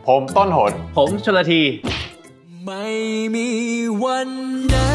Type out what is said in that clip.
ผมต้นหนผมชลทีไม่มีวันไหน